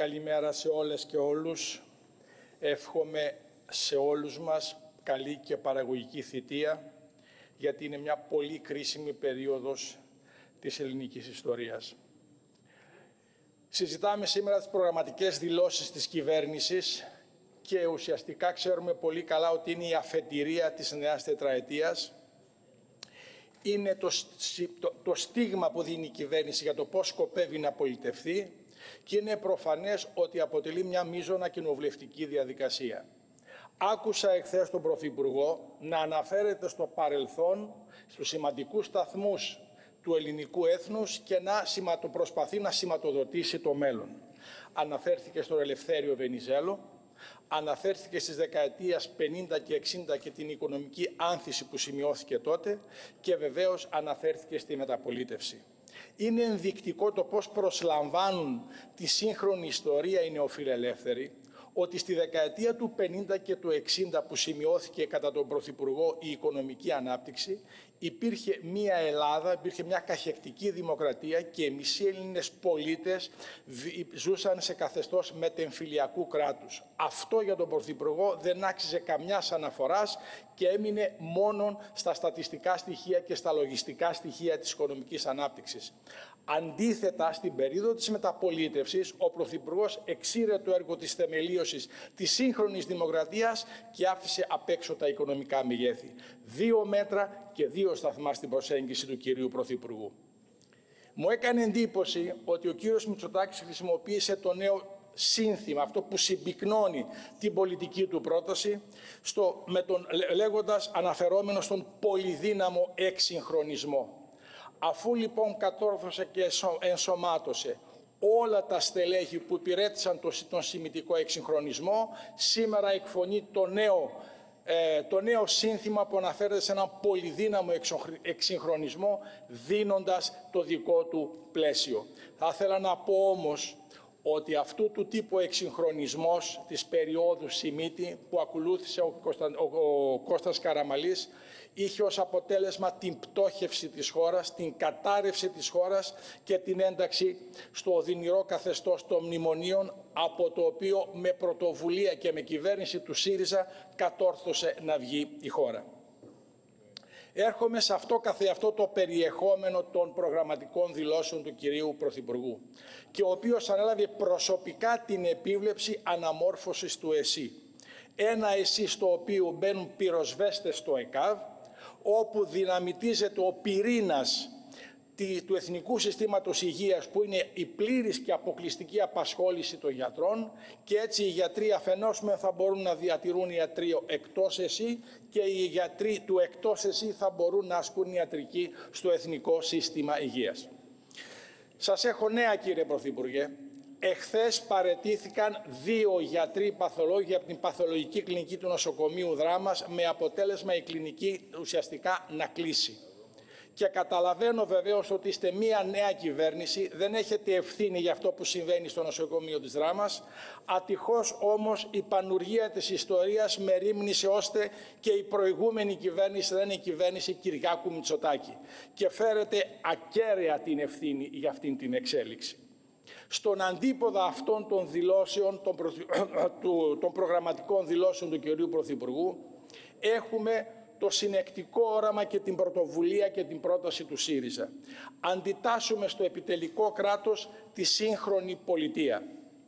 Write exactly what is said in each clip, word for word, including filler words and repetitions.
καλημέρα σε όλες και όλους. Εύχομαι σε όλους μας καλή και παραγωγική θητεία, γιατί είναι μια πολύ κρίσιμη περίοδος της ελληνικής ιστορίας. Συζητάμε σήμερα τις προγραμματικές δηλώσεις της κυβέρνησης και ουσιαστικά ξέρουμε πολύ καλά ότι είναι η αφετηρία της νέας τετραετίας. Είναι το, το, το στίγμα που δίνει η κυβέρνηση για το πώς σκοπεύει να πολιτευθεί και είναι προφανές ότι αποτελεί μια μείζωνα κοινοβουλευτική διαδικασία. Άκουσα εχθές τον Πρωθυπουργό να αναφέρεται στο παρελθόν, στους σημαντικούς σταθμούς του ελληνικού έθνους και να προσπαθεί να σηματοδοτήσει το μέλλον. Αναφέρθηκε στον Ελευθέριο Βενιζέλο, αναφέρθηκε στις δεκαετίες πενήντα και εξήντα και την οικονομική άνθηση που σημειώθηκε τότε και βεβαίως αναφέρθηκε στη μεταπολίτευση. Είναι ενδεικτικό το πώς προσλαμβάνουν τη σύγχρονη ιστορία οι νεοφιλελεύθεροι, ότι στη δεκαετία του πενήντα και του εξήντα που σημειώθηκε κατά τον Πρωθυπουργό η οικονομική ανάπτυξη, υπήρχε μια Ελλάδα, υπήρχε μια καχεκτική δημοκρατία και οι μισοί Έλληνες πολίτες ζούσαν σε καθεστώς μετεμφυλιακού κράτους. Αυτό για τον Πρωθυπουργό δεν άξιζε καμιάς αναφοράς και έμεινε μόνον στα στατιστικά στοιχεία και στα λογιστικά στοιχεία της οικονομικής ανάπτυξης. Αντίθετα, στην περίοδο της μεταπολίτευσης, ο Πρωθυπουργός εξήρε το έργο της θεμελίωσης της σύγχρονης δημοκρατίας και άφησε απ' έξω τα οικονομικά μεγέθη. Δύο μέτρα και δύο σταθμά στην προσέγγιση του κυρίου Πρωθυπουργού. Μου έκανε εντύπωση ότι ο κύριος Μητσοτάκης χρησιμοποίησε το νέο σύνθημα, αυτό που συμπυκνώνει την πολιτική του πρόταση, στο, με τον, λέγοντας αναφερόμενο στον πολυδύναμο εξυγχρονισμό. Αφού λοιπόν κατόρθωσε και ενσωμάτωσε όλα τα στελέχη που υπηρέτησαν τον σημιτικό εξυγχρονισμό, σήμερα εκφωνεί το νέο, ε, το νέο σύνθημα που αναφέρεται σε έναν πολυδύναμο εξυγχρονισμό, δίνοντας το δικό του πλαίσιο. Θα ήθελα να πω όμως ότι αυτού του τύπου εξυγχρονισμός της περίοδου Σιμίτη που ακολούθησε ο, Κώστα, ο, ο Κώστας Καραμαλής είχε ως αποτέλεσμα την πτώχευση της χώρας, την κατάρρευση της χώρας και την ένταξη στο οδυνηρό καθεστώς των μνημονίων, από το οποίο με πρωτοβουλία και με κυβέρνηση του ΣΥΡΙΖΑ κατόρθωσε να βγει η χώρα. Έρχομαι σε αυτό καθεαυτό το περιεχόμενο των προγραμματικών δηλώσεων του κυρίου Πρωθυπουργού και ο οποίος ανέλαβε προσωπικά την επίβλεψη αναμόρφωσης του ΕΣΥ. Ένα ΕΣΥ στο οποίο μπαίνουν πυροσβέστες στο ΕΚΑΒ, όπου δυναμητίζεται ο πυρήνας του Εθνικού Συστήματος Υγείας, που είναι η πλήρης και αποκλειστική απασχόληση των γιατρών, και έτσι οι γιατροί αφενός μεν θα μπορούν να διατηρούν ιατρείο εκτός ΕΣΥ και οι γιατροί του εκτός ΕΣΥ θα μπορούν να ασκούν ιατρική στο Εθνικό Σύστημα Υγείας. Σας έχω νέα, κύριε Πρωθυπουργέ. Εχθές παραιτήθηκαν δύο γιατροί παθολόγοι από την παθολογική κλινική του νοσοκομείου Δράμας, με αποτέλεσμα η κλινική ουσιαστικά να κλείσει. Και καταλαβαίνω βεβαίως ότι είστε μία νέα κυβέρνηση, δεν έχετε ευθύνη για αυτό που συμβαίνει στο νοσοκομείο της Δράμας. Ατυχώς όμως η πανουργία της ιστορίας μερίμνησε ώστε και η προηγούμενη κυβέρνηση δεν είναι η κυβέρνηση Κυριάκου Μητσοτάκη και φέρετε ακέραια την ευθύνη για αυτήν την εξέλιξη. Στον αντίποδα αυτών των δηλώσεων, των, προ... των προγραμματικών δηλώσεων του κυρίου Πρωθυπουργού, έχουμε το συνεκτικό όραμα και την πρωτοβουλία και την πρόταση του ΣΥΡΙΖΑ. Αντιτάσσουμε στο επιτελικό κράτος τη σύγχρονη πολιτεία.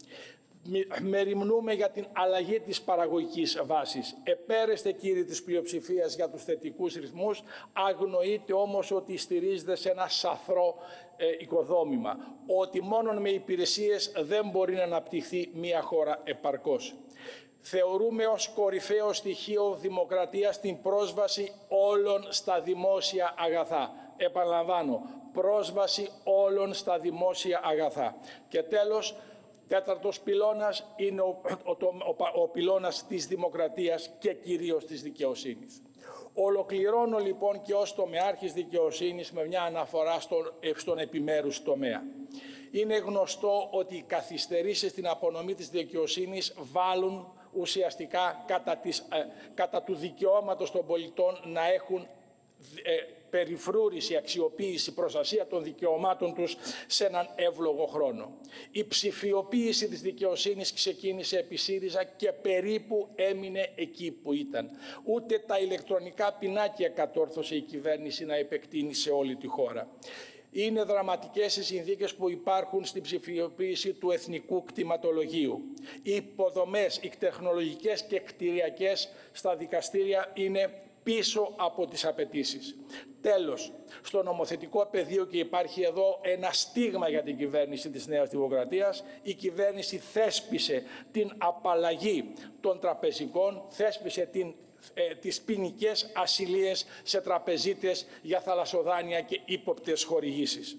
Μεριμνούμε για την αλλαγή της παραγωγικής βάσης. Επέρεστε, κύριοι της πλειοψηφίας, για τους θετικούς ρυθμούς, αγνοείτε όμως ότι στηρίζεται σε ένα σαθρό ε, οικοδόμημα, ότι μόνο με υπηρεσίες δεν μπορεί να αναπτυχθεί μια χώρα επαρκώς. Θεωρούμε ως κορυφαίο στοιχείο δημοκρατίας την πρόσβαση όλων στα δημόσια αγαθά. Επαναλαμβάνω, πρόσβαση όλων στα δημόσια αγαθά. Και τέλος, τέταρτος πυλώνας είναι ο, ο, ο, ο πυλώνας της δημοκρατίας και κυρίως της δικαιοσύνης. Ολοκληρώνω λοιπόν και ως τομεάρχης δικαιοσύνης με μια αναφορά στον, στον επιμέρους τομέα. Είναι γνωστό ότι οι καθυστερήσεις στην απονομή της δικαιοσύνης βάλουν ουσιαστικά κατά, της, ε, κατά του δικαιώματος των πολιτών να έχουν ε, περιφρούρηση, αξιοποίηση, προστασία των δικαιωμάτων τους σε έναν εύλογο χρόνο. Η ψηφιοποίηση της δικαιοσύνης ξεκίνησε επί ΣΥΡΙΖΑ και περίπου έμεινε εκεί που ήταν. Ούτε τα ηλεκτρονικά πινάκια κατόρθωσε η κυβέρνηση να επεκτείνει σε όλη τη χώρα. Είναι δραματικές οι συνθήκες που υπάρχουν στην ψηφιοποίηση του εθνικού κτηματολογίου. Οι υποδομές, οι τεχνολογικές και κτηριακές στα δικαστήρια είναι πίσω από τις απαιτήσεις. Τέλος, στο νομοθετικό πεδίο, και υπάρχει εδώ ένα στίγμα για την κυβέρνηση της Νέας Δημοκρατίας, η κυβέρνηση θέσπισε την απαλλαγή των τραπεζικών, θέσπισε την ε, τις ποινικές ασυλίες σε τραπεζίτες για θαλασσοδάνεια και ύποπτες χορηγήσεις.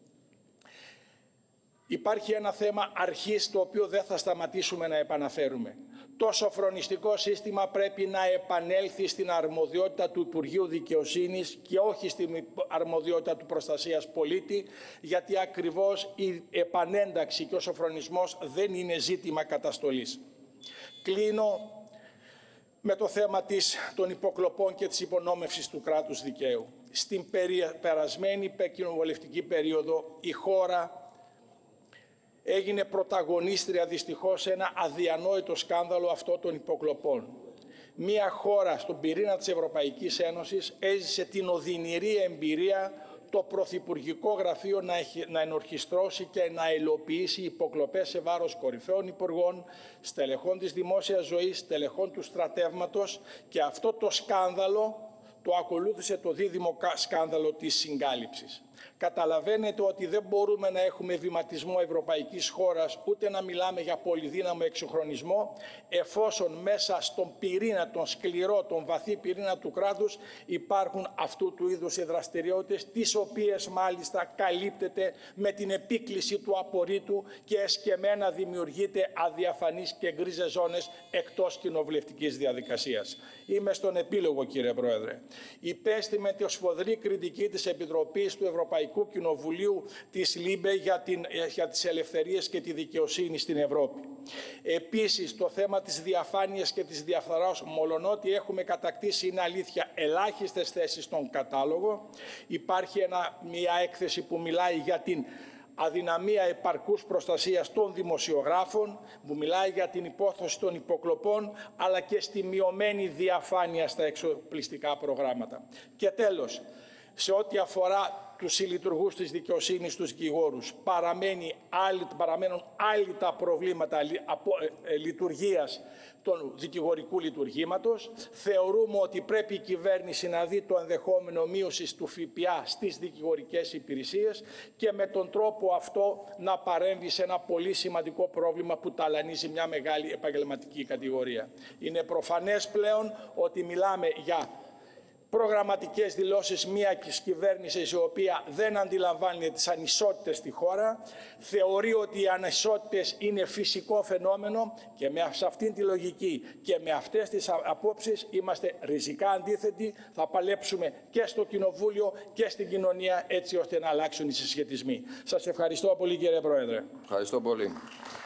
Υπάρχει ένα θέμα αρχής το οποίο δεν θα σταματήσουμε να επαναφέρουμε. Το σοφρονιστικό σύστημα πρέπει να επανέλθει στην αρμοδιότητα του Υπουργείου Δικαιοσύνης και όχι στην αρμοδιότητα του προστασίας πολίτη, γιατί ακριβώς η επανένταξη και ο σοφρονισμός δεν είναι ζήτημα καταστολής. Κλείνω με το θέμα της, των υποκλοπών και της υπονόμευσης του κράτους δικαίου. Στην περασμένη κοινοβουλευτική περίοδο η χώρα έγινε πρωταγωνίστρια δυστυχώς σε ένα αδιανόητο σκάνδαλο αυτό των υποκλοπών. Μία χώρα στον πυρήνα της Ευρωπαϊκής Ένωσης έζησε την οδυνηρή εμπειρία το Πρωθυπουργικό Γραφείο να, έχει, να ενορχιστρώσει και να υλοποιήσει υποκλοπές σε βάρος κορυφαίων υπουργών, στελεχών της δημόσιας ζωής, στελεχών του στρατεύματος, και αυτό το σκάνδαλο το ακολούθησε το δίδυμο σκάνδαλο της συγκάλυψης. Καταλαβαίνετε ότι δεν μπορούμε να έχουμε βηματισμό ευρωπαϊκής χώρας, ούτε να μιλάμε για πολυδύναμο εξυγχρονισμό, εφόσον μέσα στον πυρήνα, τον σκληρό, τον βαθύ πυρήνα του κράτους υπάρχουν αυτού του είδους οι δραστηριότητες, τις οποίες μάλιστα καλύπτεται με την επίκληση του απορρίτου και εσκεμμένα δημιουργείται αδιαφανείς και γκρίζες ζώνες εκτός κοινοβουλευτικής διαδικασίας. Είμαι στον επίλογο, κύριε Πρόεδρε. Υπέστη με τη σφοδρή κριτική της Επιτροπής του Ευρωπαϊκού Κοινοβουλίου της ΛΥΜΠΕ για, την, για τις ελευθερίες και τη δικαιοσύνη στην Ευρώπη. Επίσης, το θέμα της διαφάνειας και της διαφθοράς, μολονότι έχουμε κατακτήσει, είναι αλήθεια, ελάχιστες θέσεις στον κατάλογο. Υπάρχει ένα, μια έκθεση που μιλάει για την αδυναμία επαρκούς προστασίας των δημοσιογράφων, που μιλάει για την υπόθεση των υποκλοπών, αλλά και στη μειωμένη διαφάνεια στα εξοπλιστικά προγράμματα. Και τέλος, σε ό,τι αφορά τους συλλειτουργούς της δικαιοσύνης, τους δικηγόρους, παραμένει άλλη, παραμένουν άλλοι τα προβλήματα από, ε, ε, λειτουργίας του δικηγορικού λειτουργήματος. Θεωρούμε ότι πρέπει η κυβέρνηση να δει το ενδεχόμενο μείωσης του ΦΠΑ στις δικηγορικές υπηρεσίες και με τον τρόπο αυτό να παρέμβει σε ένα πολύ σημαντικό πρόβλημα που ταλανίζει μια μεγάλη επαγγελματική κατηγορία. Είναι προφανές πλέον ότι μιλάμε για προγραμματικές δηλώσεις μιας κυβέρνησης η οποία δεν αντιλαμβάνεται τις ανισότητες στη χώρα, θεωρεί ότι οι ανισότητες είναι φυσικό φαινόμενο και με αυτήν τη λογική και με αυτές τις απόψεις είμαστε ριζικά αντίθετοι. Θα παλέψουμε και στο Κοινοβούλιο και στην κοινωνία έτσι ώστε να αλλάξουν οι συσχετισμοί. Σας ευχαριστώ πολύ, κύριε Πρόεδρε. Ευχαριστώ πολύ.